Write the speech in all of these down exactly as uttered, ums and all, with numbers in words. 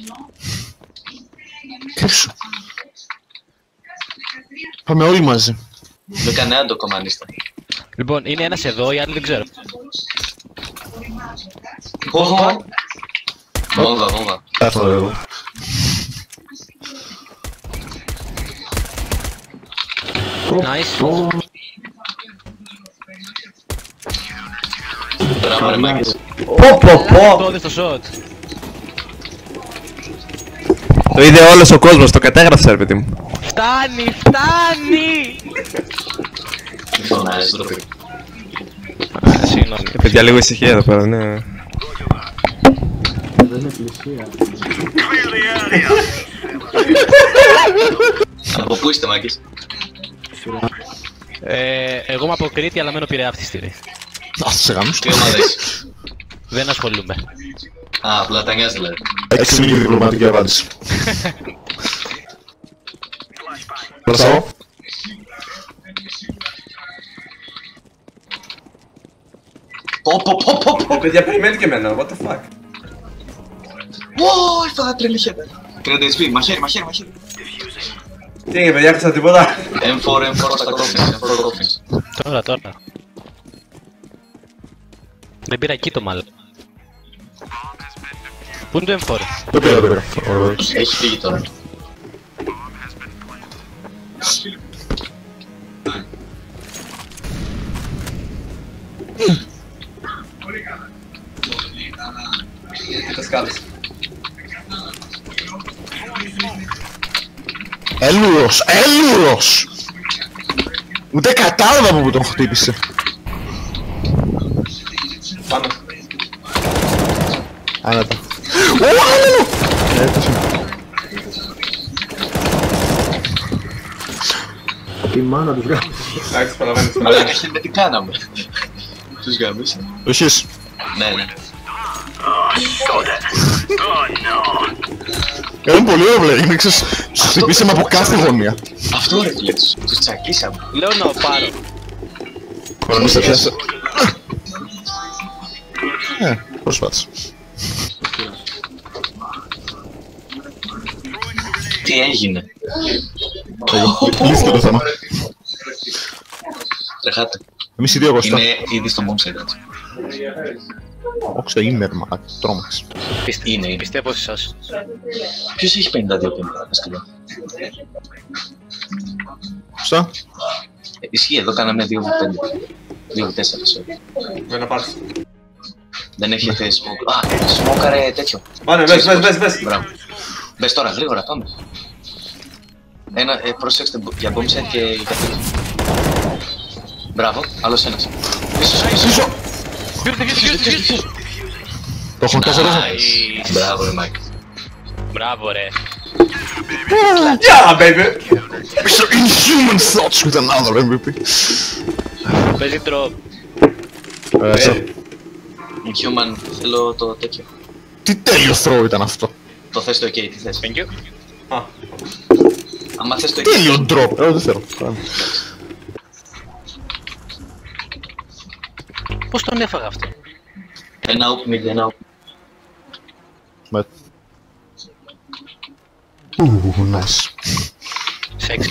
Κρύψου. Πάμε όλοι μαζί. Δεν κανένα το κομμανίστα. Λοιπόν, είναι ένας εδώ, οι άλλοι δεν ξέρω. Βόμβα. Βόμβα, βόμβα. Έρθω εγώ. Nice. Μπράβο ρε μάγκες. Πω πω πω! Το στο shot. Το είδε όλος ο κόσμος, το κατέγραψε ρε παιδί μου. Φτάνει, φτάνει! Μη φωνάζεις ντροπή. Συγγνώμη. Παιδιά λίγο ησυχία εδώ πέρα, ναι. Από πού είστε μάγκες? Ε, εγώ είμαι από Κρήτη, αλλά μένω Πειραιά αυτή τη στιγμή. Ας σε γάμους. Τι ομάδα είσαι? Δεν ασχολούμαι. Α, απλά τα νοιάζει δηλαδή. Έξι μήνυ διπλωματική απάντηση. Μπροστά. Πω πω πω πω πω. Παιδιά περιμένει και εμένα, what the fuck. Ω, έφαγα τρελή χέρτα. τριάντα έιτς πι, μαχαίρι, μαχαίρι, μαχαίρι. Τι έγινε παιδιά, χτίσα τίποτα. εμ φορ, εμ φορ στα κόφινς, εμ φορ κόφινς. Τώρα, τώρα. Δεν πήρα εκεί το μάλλον. Πού είναι το εμ φορ? Το πήρα, το πήρα. Έχει φύγει τώρα. Τα σκάλες. Έλουρος, έλουρος! Ούτε κατάλαβα που τον χτύπησε. Πάνω. Άνετα. Ω, άλλο! Έφτασε. Η μάνα τους γάμισε. Εντάξει, παραβαίνεις. Μαλάκα, χαίρετε τι κάναμε. Τους γάμισε. Εσείς. Ναι, ναι. Είναι πολύ ωραίο, είναι ξέρεις, τους χτυπήσαμε από κάθε γωνία. Αυτό ρε φίλε, τους τους τσακίσαμε. Λέω να πάρω. Κορονίστε πιάσε. Ε, προσπάθησα. Τι έγινε? Λύθηκε το θέμα. Τρεχάτε. Εμείς οι δύο Κώστα. Είναι ήδη στο bombsite έτσι. Όξα είμαι μα, τρόμαξε. Είναι, είναι. Πιστεύω σε εσάς. Ποιος έχει πενήντα δύο πενήντα, πες καλά. Κώστα. Ισχύει, εδώ κάναμε δύο πέντε. δύο τέσσερα, sorry. Δεν να πάρεις. Δεν έχετε smoke. Α, σμόκαρε τέτοιο. Πάνε, μπες, μπες, μπες, μπες. Μπράβο. Μπες τώρα, γρήγορα, πάμε. Ένα, ε, προσέξτε για bombsite και για τέτοιο. Μπράβο, άλλος ένας. Πίσω, πίσω. Το έχω τέσσερα. Μπράβο ρε Μάικ. Μπράβο ρε. Yeah, baby! Mister Inhuman Thoughts with another εμ βι πι. Παίζει drop. Inhuman, θέλω το τέτοιο. Τι τέλειο throw ήταν αυτό. Το θες το OK, τι θες? Thank you. Α, Άμα θες το OK. Τέλειο drop. Εγώ δεν θέλω. Πώς τον έφαγα αυτό? Ένα up mid, ένα up. Με. Ου, nice. Sexy.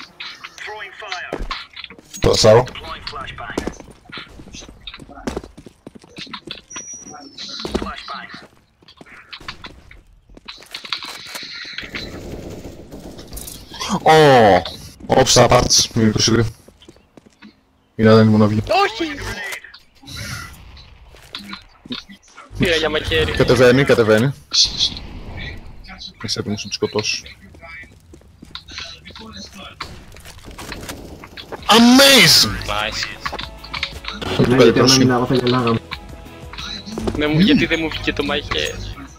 Το σάω. Ω, όψα πάρτς, μη είκοσι τρία. Είναι δεν ήμουν να βγει. Όχι! Πήρα για μαχαίρι. Κατεβαίνει, κατεβαίνει. Είσαι έτοιμος να τους σκοτώσεις. Amazing! Nice. Θα του Ναι, κάνει γιατί πρόσχη. να θα γελάγαμε. Ναι, μου- γιατί δεν μου βγήκε το μαχαίρι.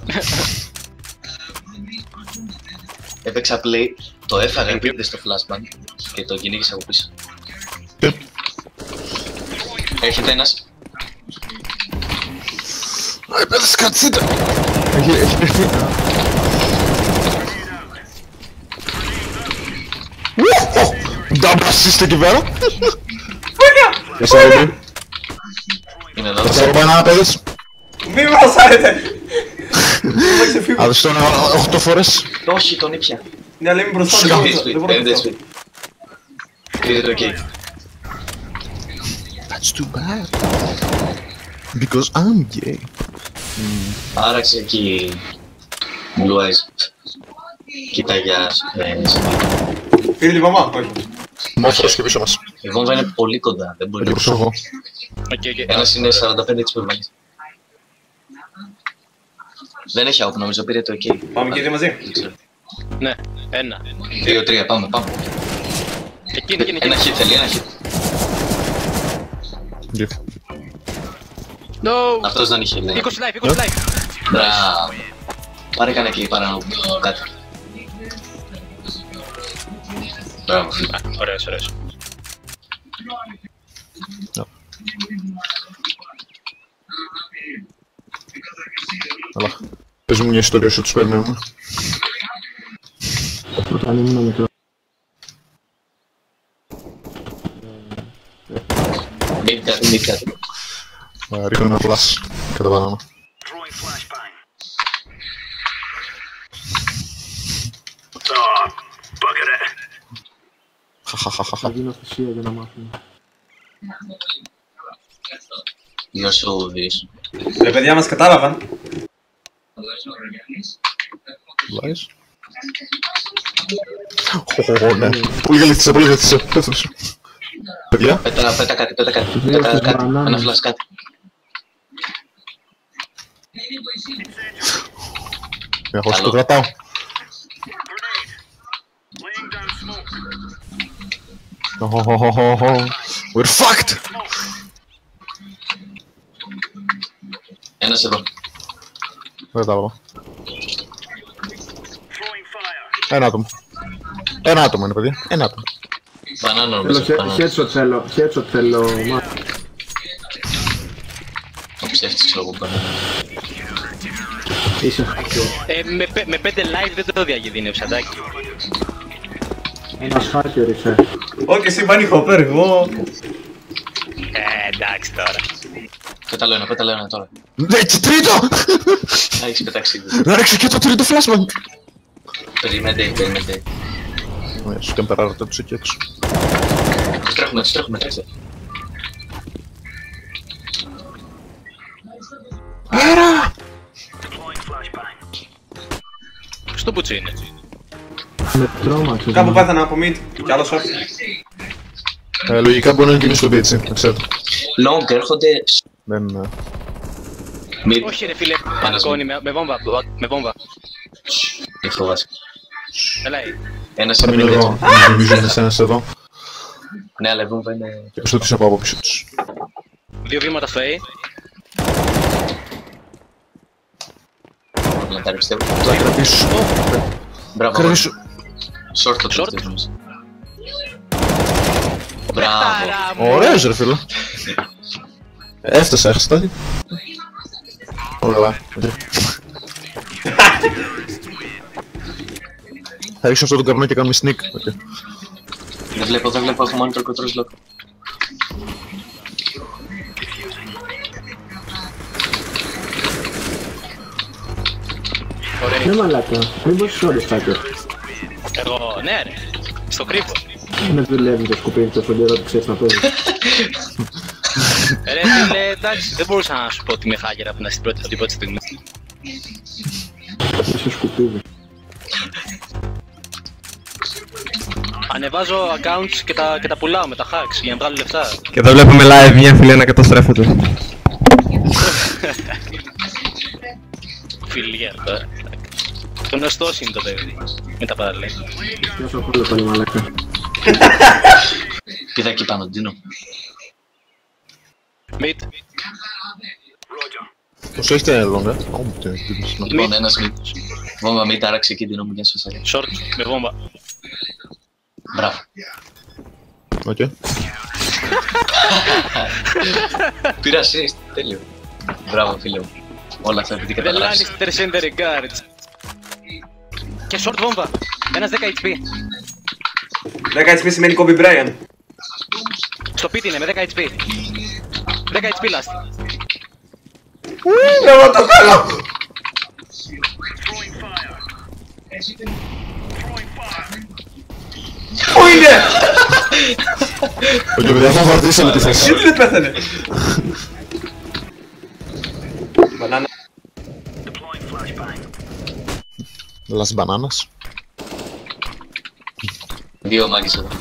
Έπαιξα play, το έφαγα επίτηδε στο flashbang και το κυνήγησα από πίσω. Τι? Έρχεται ένας. Άι, παιδες, κατσίτε! Έχει, έχει παιχτεί. Double assist εκεί πέρα. Γεια σας, Ρόμπι. Είναι εδώ. Θα σας ρωτάω ένα, παιδες. μη μας άρετε! Θα ξεφύγω. Άδες τον οχτώ φορές. Όχι, τον ήπια. Ναι, αλλά είμαι μπροστά, δεν μπορώ- δεν μπορώ να το κάνω. Πήρε το εκεί. That's too bad. Because I'm gay. Άραξε εκεί. Blue eyes. Κοίτα για... Πήρε τη μαμά, όχι. Μόφρος και πίσω μας. Η βόμβα είναι πολύ κοντά, δεν μπορεί Και να πίσω εγώ. Οκ, οκ. Ένας είναι σαράντα πέντε της πυρμανής. Δεν έχει άοπ, νομίζω πήρε το εκεί. Πάμε και δύο μαζί. Ναι, ένα. Δύο, τρία, πάμε, πάμε. Εκείνη, εκείνη, Ένα εκείνη. hit θέλει, ένα hit. Γεια. No! Αυτός δεν είχε, ναι. είκοσι life, είκοσι life. Μπράβο. Πάρε κανένα εκεί πάνω κάτι. Μπράβο. Α, ωραίος, ωραίος. Αλλά πες μου μια ιστορία σου τους παίρνουμε. Όταν ήμουν μικρό. Mid κάτι, mid κάτι. Ρίχνω ένα flash κατά πάνω. Χαχαχαχαχα. Θα γίνω θυσία για να μάθουμε. Γεια σου, Δης. Ρε παιδιά μας κατάλαβαν. Λάεις. Ω, ναι. Πολύ γαλήθησα, πολύ γαλήθησα. Πέφτωσα. Παιδιά. Πέτα, πέτα κάτι, πέτα κάτι. Δύο Πέτα στις κάτι. μπανάνες. Ένα φλας κάτι. Εγώ σου το Καλό. κρατάω. Οχοχοχοχο. We're fucked! Ένας εδώ. Δεν τα βλέπω. Ένα άτομο. Ένα άτομο είναι, παιδιά. Ένα άτομο. Μπανάνα Θέλω νομίζω. χε- μπανάνα. headshot θέλω, headshot θέλω, μα. Ο ψεύτης ξέρω εγώ μπανάνα. Είσαι hacker. Ε, με, πέ- με πέντε live δεν το διαγεδίνευσα, εντάξει. Ένας hacker είσαι. Όχι, εσύ πάνει χοπέρ, εγώ... Ε, εντάξει τώρα. Πέτα λέω ένα, πέτα λέω ένα τώρα. Ναι, και τρίτο! Α, έχεις πετάξει. Να ρίξω και το τρίτο flashbang! Περιμένετε, περιμένετε. Ναι, σου και περάρωτε τους εκεί έξω. Τους τρέχουμε, τους τρέχουμε, τρέξτε. Αέρα! Στο μπουτσί είναι. Με τρόμαξες. Κάπου μα. πέθανα από mid. Κι άλλο short. Ε, λογικά μπορεί να είναι και μες στο πίτσι, να ξέρετε. Long έρχονται... Δεν είναι... Mid. Όχι ρε φίλε, Πάνας κόνη με, με βόμβα, με βόμβα. Μη φοβάσαι. Έλα, Ένας Θα είναι μείνω mid εδώ. έτσι. Νομίζω είναι ένας εδώ. Ναι, αλλά η βόμβα είναι... Και πες ότι από από πίσω τους. δύο βήματα στο A. Να τα ρίξτε. Θα κρατήσω. Μπράβο. Κρατήσω. Short το Short. τελευταίο μας. Μπράβο. Ωραίος ρε φίλε. Έφτασα, έχασα τα. Ωραία. Θα ρίξω αυτό το καπνό και κάνουμε sneak. Okay. Δεν βλέπω, δεν βλέπω, έχω monitor controls lock. Ναι μαλάκα, μήπως είσαι όντως hacker. Εγώ, ναι ρε. Στο κρύβο. Με δουλεύει το σκουπίδι τόσο καιρό ότι ξέρεις να παίζεις. Ρε φίλε, εντάξει, δεν μπορούσα να σου πω ότι είμαι hacker από την πρώτη, από την πρώτη στιγμή. Είσαι σκουπίδι. Ανεβάζω accounts και τα, και τα πουλάω με τα hacks για να βγάλω λεφτά. Και εδώ βλέπουμε live μια φιλία να καταστρέφεται. Φιλιέρ τώρα. Γνωστός είναι το παιδί. Μην τα παραλέει. Ποιος ο κόλλος πάλι μαλάκα. Κοίτα εκεί πάνω, Ντίνο. Mid. Όσο έχετε ένα λόγο, ε. Ω, τι είναι. Λοιπόν, ένας mid. Βόμβα mid, άραξε εκεί Ντίνο μου για να σου σάρει. Short με βόμβα. Μπράβο. Οκ. Πήρα assist, τέλειο. Μπράβο φίλε μου. Όλα αυτά επειδή The καταγράφεις. Lannisters and the regards. Και short βόμβα. Ένας δέκα έιτς πι. δέκα έιτς πι σημαίνει Kobe Bryant. Στο πίτι είναι με δέκα έιτς πι. δέκα έιτς πι last. Εγώ το κάνω! Πού είναι! Ο και παιδιά θα βαρτίσαμε τη θέση. Γιατί δεν πέθανε! Μπανάνα. Λας μπανάνας. Δύο μάγκες εδώ.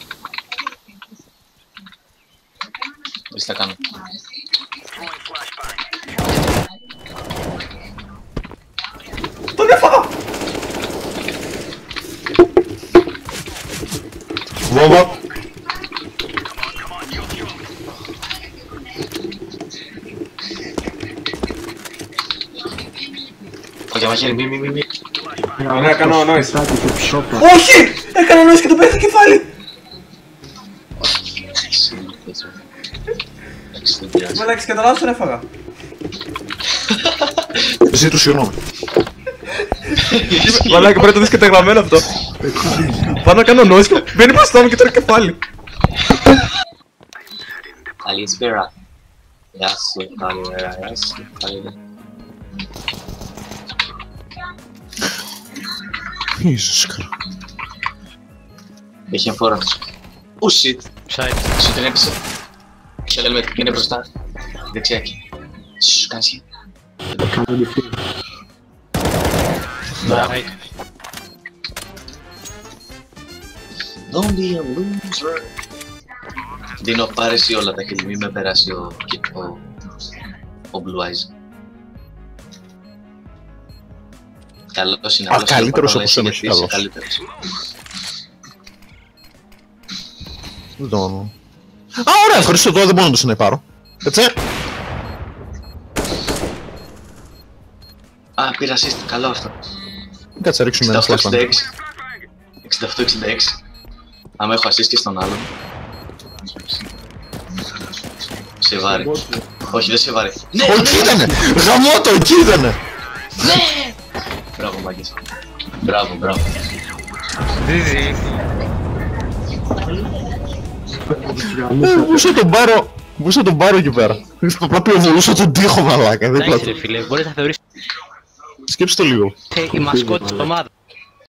Δεν τα κάνω. Τον έφαγα! Βόμβα. Όχι, μαχαίρι, μη, μη, μη, μη. Ναι, έκανα noise. Στάκι και ψόπα. Όχι! Έκανα noise και τον πέτυχε κεφάλι! Εντάξει, δεν πειράζει. Μαλάκης, κατά λάθος τον έφαγα. Εσύ του συγγνώμη. Μαλάκα, πρέπει να το δεις καταγραμμένο αυτό. Πάω να κάνω noise και μπαίνει μπροστά μου και τρώει κεφάλι. Καλησπέρα. Γεια σου, καλημέρα, γεια σου, καλημέρα. Jesus Christ. Είχε φόρα τους. Oh shit. Side. Σου την έπεισε. Και λέμε, είναι μπροστά. Δεξιά εκεί. Σου κάνεις χει. Κάνω διφύγει. Right. Don't be a loser. Δίνω, πάρε εσύ όλα τα χείλη, μη με περάσει ο... ο... ο Blue Eyes. Καλός είναι, Α, απλώς καλύτερος είναι από σένα, όχι γιατί είσαι καλός. καλύτερος. Δεν το εννοώ. Α, ωραία, ευχαριστώ, τώρα δεν μπορώ να το συνεπάρω. Έτσι. Α, πήρα assist, καλό αυτό. Κάτσε, ρίξουμε ένα εξήντα οκτώ φλάσμα. εξήντα έξι. εξήντα οκτώ εξήντα έξι. Άμα έχω assist και στον άλλον. Σε βάρη. Όχι, δεν σε βάρη. Ναι, Ω, εκεί ήτανε! Γαμώ το, εκεί ήτανε! μπράβο μάγκες. Μπράβο, μπράβο. Ε, μπορούσα να τον πάρω, μπορούσα να τον πάρω εκεί πέρα. Απλά πυροβολούσα τον τοίχο, μαλάκα, δεν Εντάξει ρε πλάτω. φίλε, μπορείς να θεωρείς Σκέψτε το λίγο. η μασκότ της ομάδας.